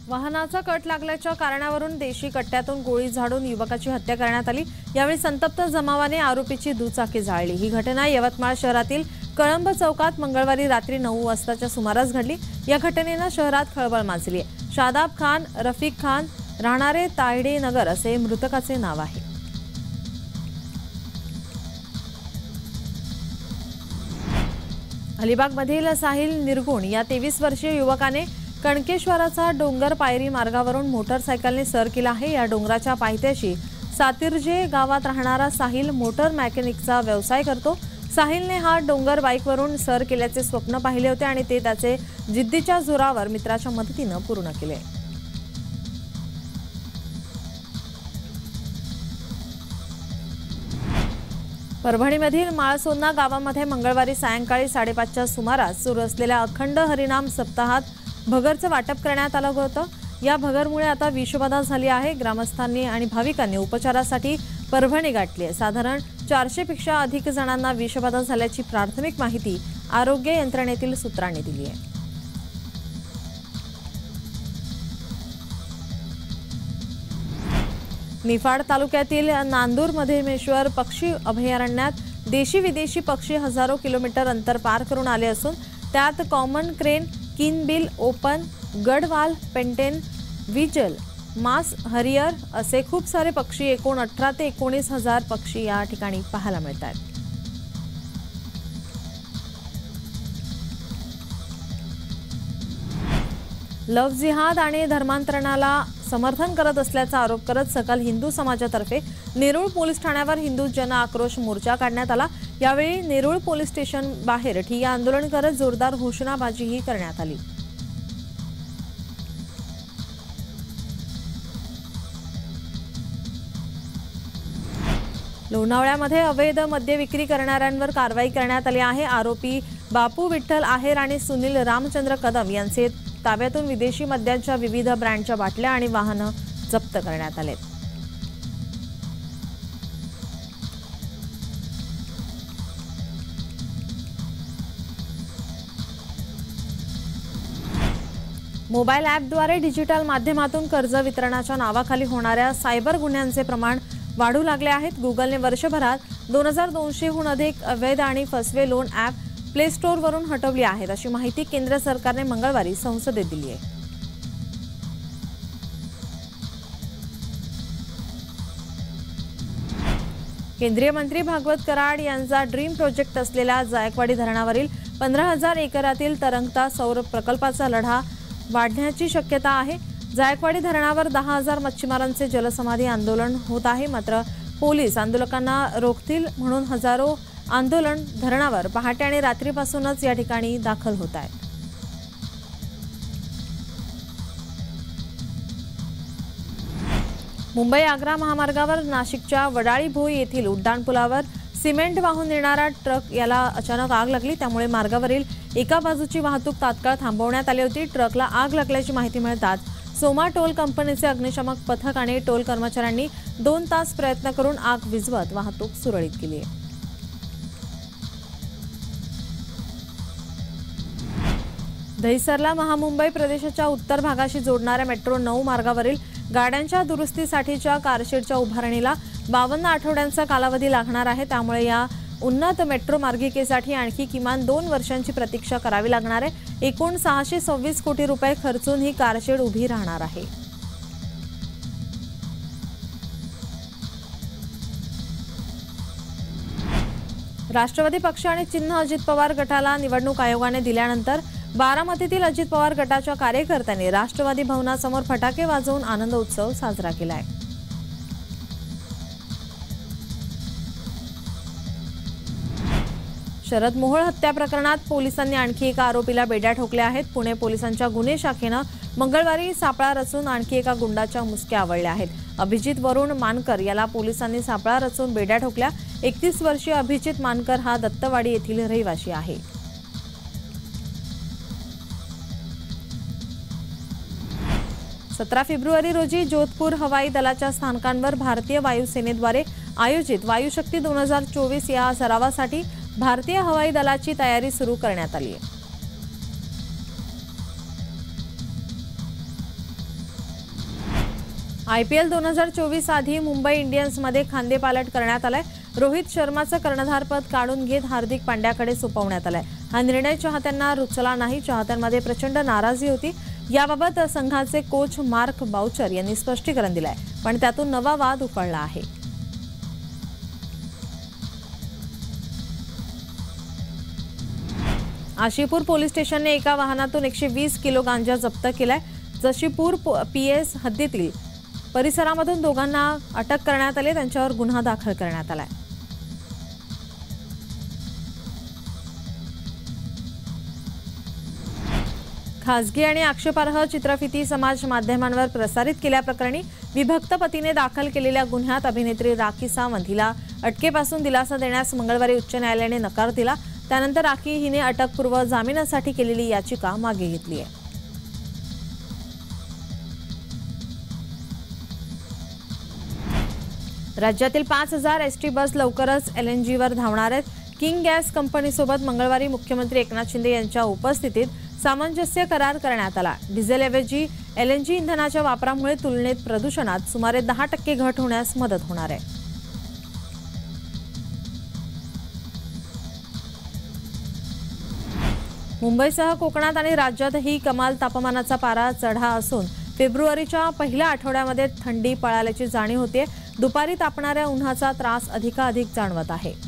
वाहनाचा कट लागल्याच्या कारणावरून देशी कट्ट्यातून गोळी झाडून युवकाची हत्या करण्यात आली। यावेळी संतप्त जमावाने आरोपीची दुचाकी जाळली। ही घटना यवतमाळ शहरातील कळंब चौकात मंगळवारी रात्री 9 वाजताच्या सुमारास घडली। या घटनेने शहरात खळबळ माजली आहे। शादाब खान, रफिक खान राहणारे तायडे नगर असे मृतकाचे नाव आहे। अलिबागमधील साहिल निर्गुण या 23 वर्षीय युवकाने कणकेश्वराचा डोंगर पायरी मार्गावरून मोटरसायकलने सर केला आहे। या डोंगराच्या पायथ्याशी सातिर्जे गावात राहणारा साहिल मोटर मेकॅनिकचा व्यवसाय करतो। साहिलने हा डोंगर बाईकवरून सर केल्याचे स्वप्न पाहिले होते आणि ते त्याचे जिद्दीच्या जोरावर मित्राच्या मदतीने पूर्ण केले। परभणीमधील माळसोन्ना गावामध्ये मंगळवारी सायंकाळी 5:30च्या सुमारास सुरू असलेल्या अखंड हरिनाम सप्ताहात भगरचं वाटप करण्यात आलं होतं। या भगरमुळे आता विषबाधा झाली आहे। ग्रामस्थांनी आणि भाविकांनी उपचारासाठी परभणी गाठली आहे। साधारण 400 पेक्षा अधिक जणांना विषबाधा झाल्याची प्राथमिक माहिती आरोग्य यंत्रणेतील सूत्रांनी दिली आहे। निफाड तालुक्यातील नांदूर मधेमेश्वर पक्षी अभयारण्यात देशी विदेशी पक्षी हजारो किलोमीटर अंतर पार करून आले असून त्यात कॉमन क्रेन, किनबिल, open, gadwall, pintail, wigeon, marsh harrier असे खूप सारे पक्षी एकूण 18 ते 19 हजार पक्षी या ठिकाणी पाहायला मिळतात। लव्ह जिहाद आणि धर्मांतरणाला समर्थन करत असल्याचा आरोप करत सकल हिंदू समाजातर्फे नेरूळ पोलीस ठाण्यावर हिंदू जन आक्रोश मोर्चा काढण्यात आला। यावेळी नेरूळ पोलीस स्टेशन बाहेर ठिय्या आंदोलन करत जोरदार घोषणाबाजीही करण्यात आली। लोणावळ्यामध्ये अवैध मद्य विक्री करणाऱ्यांवर कारवाई करण्यात आली आहे। आरोपी बापू विठ्ठल आहेर आणि सुनील रामचंद्र कदम यांचे ताब्यातून विदेशी मद्याच्या विविध ब्रँडच्या बाटल्या आणि वाहनं जप्त करण्यात आले। मोबाईल ॲपद्वारे डिजिटल माध्यमातून कर्ज वितरणाच्या नावाखाली होणाऱ्या सायबर गुन्ह्यांचे प्रमाण वाढू लागले आहेत। गुगलने वर्षभरात 2200हून अधिक अवैध आणि फसवे लोन ॲप प्ले स्टोअरवरून हटवली आहेत, अशी माहिती केंद्र सरकारने मंगळवारी संसदेत दिली आहे। केंद्रीय मंत्री भागवत कराड यांचा ड्रीम प्रोजेक्ट असलेल्या जायकवाडी धरणावरील 15,000 एकरातील तरंगता सौर प्रकल्पाचा लढा वाढण्याची शक्यता आहे। जायकवाडी धरणावर 10,000 मच्छीमारांचे जलसमाधी आंदोलन होत आहे। मात्र पोलीस आंदोलकांना रोखतील म्हणून हजारो आंदोलन धरणावर पहाटे आणि रात्रीपासूनच या ठिकाणी दाखल होत आहेत। मुंबई आग्रा महामार्गावर नाशिकच्या वडाळी भोई येथील उड्डाणपुलावर सिमेंट वाहून नेणारा ट्रक याला अचानक आग लागली। त्यामुळे मार्गावरील एका बाजूची वाहतूक तात्काळ थांबवण्यात आली होती। ट्रकला आग लागल्याची माहिती मिळताच सोमा टोल कंपनीचे अग्निशमक पथक आणि टोल कर्मचाऱ्यांनी 2 तास प्रयत्न करून आग विझवत वाहतूक सुरळीत केली आहे। दहिसरला महामुंबई प्रदेशाच्या उत्तर भागाशी जोडणाऱ्या मेट्रो 9 मार्गावरील गाड्यांच्या दुरुस्तीसाठीच्या कारशेडच्या उभारणीला 52 आठवड्यांचा कालावधी लागणार आहे। त्यामुळे या उन्नत मेट्रो मार्गिकेसाठी आणखी किमान 2 वर्षांची प्रतीक्षा करावी लागणार आहे। एकूण 626 कोटी रुपये खर्चून ही कारशेड उभी राहणार आहे। राष्ट्रवादी पक्ष आणि चिन्ह अजित पवार गटाला निवडणूक आयोगाने दिल्यानंतर बारामतीतील अजित पवार गटाच्या कार्यकर्त्यांनी राष्ट्रवादी भवनासमोर फटाके वाजवून आनंद उत्सव साजरा केलाय। शरद मोहोळ हत्या प्रकरणात पोलिसांनी आणखी एका आरोपीला बेड्या ठोकल्या आहेत। पुणे पोलिसांच्या गुन्हे शाखेनं मंगळवारी सापळा रचून आणखी एका गुंडाच्या मुसक्या आवळल्या आहेत। अभिजित वरुण मानकर याला पोलिसांनी सापळा रचून बेड्या ठोकल्या। 31 वर्षीय अभिजित मानकर हा दत्तवाडी येथील रहिवासी आहे। 17 फेब्रुवारी रोजी जोधपूर हवाई दलाच्या स्थानकांवर भारतीय वायुसेनेद्वारे आयोजित वायुशक्ती 2024 या सरावासाठी भारतीय हवाई दलाची तयारी सुरू करण्यात आली आहे। IPL 2024 आधी मुंबई इंडियन्समध्ये खांदेपालट करण्यात आलाय। रोहित शर्माचं कर्णधारपद काढून घेत हार्दिक पांड्याकडे सोपवण्यात आलाय। हा निर्णय चाहत्यांना रुचला नाही। चाहत्यांमध्ये प्रचंड नाराजी होती। याबाबत संघाचे कोच मार्क बाउचर यांनी स्पष्टीकरण दिलंय, पण त्यातून नवा वाद उफाळला आहे। आशिपूर पोलीस स्टेशनने एका वाहनातून 120 किलो गांजा जप्त केलाय। जशीपूर PS हद्दीतील परिसरामधून दोघांना अटक करण्यात आली। त्यांच्यावर गुन्हा दाखल करण्यात आलाय। खासगी आणि आक्षेपार्ह चित्रफिती समाज माध्यमांवर प्रसारित केल्याप्रकरणी विभक्त पतीने दाखल केलेल्या गुन्ह्यात अभिनेत्री राखी सावंत हिला अटकेपासून दिलासा देण्यास मंगळवारी उच्च न्यायालयाने नकार दिला। त्यानंतर राखी हिने अटकपूर्व जामिनासाठी केलेली याचिका मागे घेतली आहे। राज्यातील 5000 ST बस लवकरच LNGवर धावणार आहेत। किंग गॅस कंपनीसोबत मंगळवारी मुख्यमंत्री एकनाथ शिंदे यांच्या उपस्थितीत सामंजस्य करार करण्यात आला। डिझेलऐवजी LNG इंधनाच्या वापरामुळे तुलनेत प्रदूषणात सुमारे 10% घट होण्यास मदत होणार आहे। मुंबईसह कोकणात आणि राज्यातही कमाल तापमानाचा पारा चढा असून फेब्रुवारीच्या पहिल्या आठवड्यामध्ये थंडी पळाल्याची जाणीव होते। दुपारी तापणाऱ्या उन्हाचा त्रास अधिकाधिक जाणवत आहे।